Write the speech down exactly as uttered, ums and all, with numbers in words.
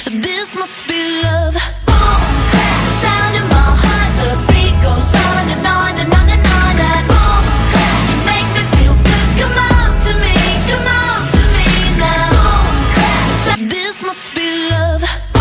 This must be love. Boom, clap, sound in my heart. The beat goes on and on and on and on. And boom, clap, you make me feel good. Come on to me, come on to me now. Boom, clap, this must be love.